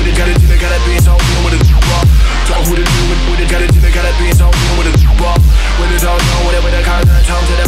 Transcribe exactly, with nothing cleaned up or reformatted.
with it, gotta do it, gotta be so real with a drop. Talk who to do it, with it, gotta do it, gotta be so real with a drop. When it's all done, whatever the content, talk to